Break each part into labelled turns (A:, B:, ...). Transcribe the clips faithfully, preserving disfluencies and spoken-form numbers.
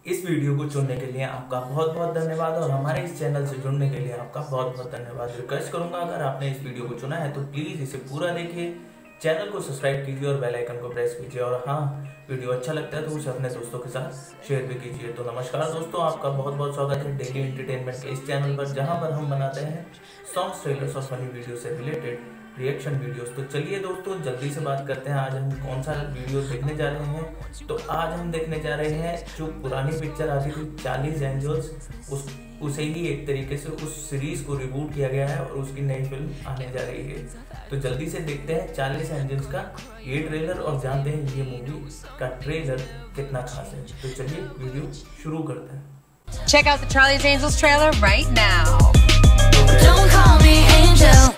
A: इस वीडियो को चुनने के लिए आपका बहुत बहुत धन्यवाद और हमारे इस चैनल से जुड़ने के लिए आपका बहुत बहुत धन्यवाद। रिक्वेस्ट करूंगा अगर आपने इस वीडियो को चुना है तो प्लीज़ इसे पूरा देखिए, चैनल को सब्सक्राइब कीजिए और बेल आइकन को प्रेस कीजिए। और हाँ, वीडियो अच्छा लगता है तो उसे अपने दोस्तों के साथ शेयर भी कीजिए। तो नमस्कार दोस्तों, आपका बहुत बहुत स्वागत है डेली एंटरटेनमेंट के इस चैनल पर, जहाँ पर हम बनाते हैं सॉन्ग्स, ट्रेलर्स और फनी वीडियो से रिलेटेड रिएक्शन वीडियोस। तो चलिए दोस्तों जल्दी से बात करते हैं, आज हम कौन सा वीडियो देखने जा रहे हैं। तो आज हम देखने जा रहे हैं जो पुरानी पिक्चर आती थी चार्लीज एंजल्स, उस उसे ही एक तरीके से उस सीरीज को रिबूट किया गया है और उसकी नई फिल्म आने जा रही है। तो जल्दी से देखते हैं चार्लीज एंजल्स का ये ट्रेलर और जानते हैं ये मूवी का ट्रेलर कितना खास है। तो चलिए वीडियो शुरू करते हैं।
B: Check out the Charlie's Angels trailer right now. Don't call me angel.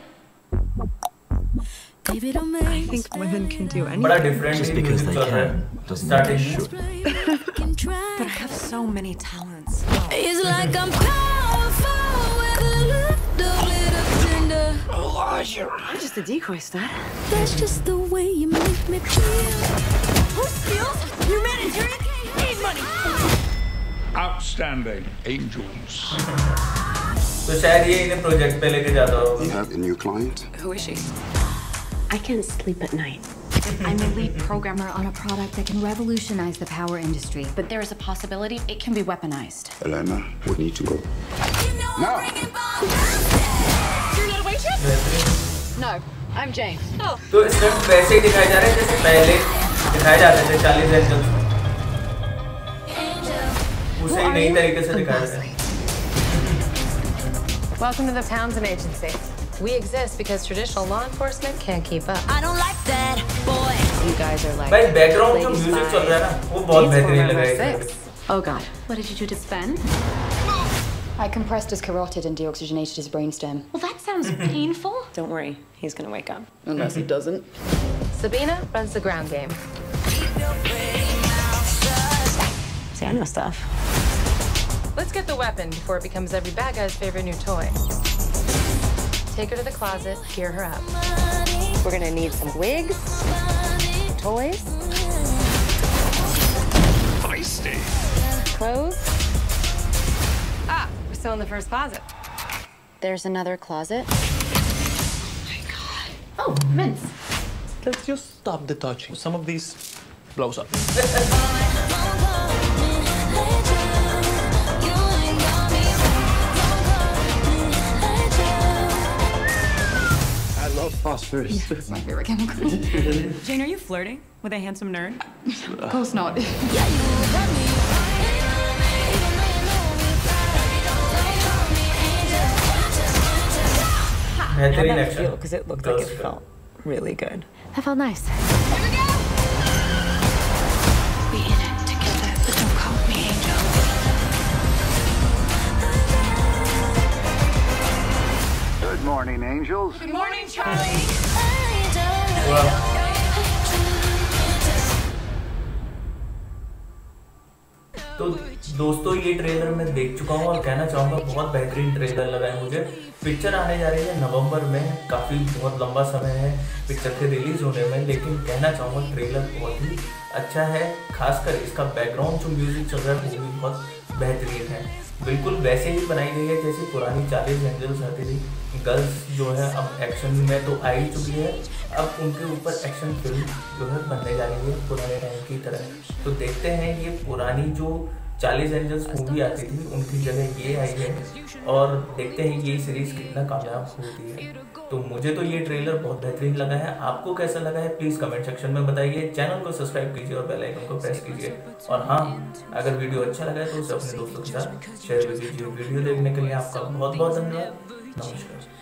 C: I think women can do anything.
A: बड़ा different
D: Just because they can doesn't mean they should.
C: But I have so many talents.
B: It's like I'm powerful with a little bit of tender.
C: I'm just a decoy star.
B: That's just the way you make me feel.
C: Who steals? Humanitarian? Need money.
E: Outstanding angels.
A: तो शायद ये इन्हें project पे लेके जाता होगा।
F: You have a new client?
C: Who is she?
G: I can't sleep at night.
H: I'm a lead programmer on a product that can revolutionize the power industry, but there is a possibility it can be weaponized.
F: Elena, we need to go.
B: No.
C: You're not a waitress?
H: No, I'm Jane.
C: Oh.
A: तो script वैसे ही दिखाए जा रहे हैं जैसे पहले दिखाए जाते थे चार्लीज एंजल्स में, उसे ही नई तरीके से दिखाया जा रहा है।
I: Welcome to the Townsend Agency. We exist because traditional law enforcement can't keep up.
B: I don't like that, boy.
I: You guys are like
A: भाई बैकग्राउंड जो
I: lady
A: म्यूजिक चल रहा है
I: spies.
A: ना वो बहुत
I: Needs
A: बेहतरीन
I: four
A: लग
I: member
A: रहा है।
I: six.
H: Oh god, what did you do to Sven? I compressed his carotid and deoxygenated his brainstem. Well, that sounds painful.
C: Don't worry, he's gonna wake up.
H: Unless he doesn't.
I: Sabina runs the ground game.
C: See, I know stuff.
I: Let's get the weapon before it becomes every bad guy's favorite new toy. Take her to the closet, gear her up. We're gonna need some wigs, toys,
E: Feisty.
I: clothes. Ah, we're still in the first closet.
H: There's another closet. Oh, mints.
D: Let's just stop the touching. Some of these blows up.
F: I love phosphorus.
H: It's my favorite chemical.
C: Jane, are you flirting with a handsome nerd?
H: Of course not.
C: How'd
A: बेहतरीन
C: that
A: action
C: feel? Because it looked like it felt really good.
H: That felt nice.
B: We in it together, but don't call me angel.
F: Good morning, angels.
C: Good morning, Charlie.
A: तो दोस्तों ये trailer मैं देख चुका हूँ और कहना चाहूँगा बहुत बेहतरीन ट्रेलर लगा है मुझे। पिक्चर आने जा रही है नवंबर में, काफ़ी बहुत लंबा समय है पिक्चर के रिलीज होने में, लेकिन कहना चाहूँगा ट्रेलर बहुत ही अच्छा है। खासकर इसका बैकग्राउंड जो म्यूजिक चल रहा है वो भी बहुत बेहतरीन है, बिल्कुल वैसे ही बनाई गई है जैसे पुरानी चार्लीज एंजल्स आती थी। गर्ल्स जो है अब एक्शन में तो आ ही चुकी है, अब उनके ऊपर एक्शन फिल्म जो है बनने जा रही है पुराने टाइम की तरह। तो देखते हैं ये पुरानी जो चार्लीज एंजल्स मूवी आती थी उनकी जगह ये आई है और देखते हैं ये सीरीज कितना कामयाब होती है। तो मुझे तो ये ट्रेलर बहुत बेहतरीन लगा है, आपको कैसा लगा है प्लीज़ कमेंट सेक्शन में बताइए। चैनल को सब्सक्राइब कीजिए और बेल आइकन को प्रेस कीजिए। और हाँ, अगर वीडियो अच्छा लगा है तो उसे अपने दोस्तों के साथ शेयर कीजिए। वीडियो देखने के लिए आपका बहुत बहुत धन्यवाद। नमस्कार।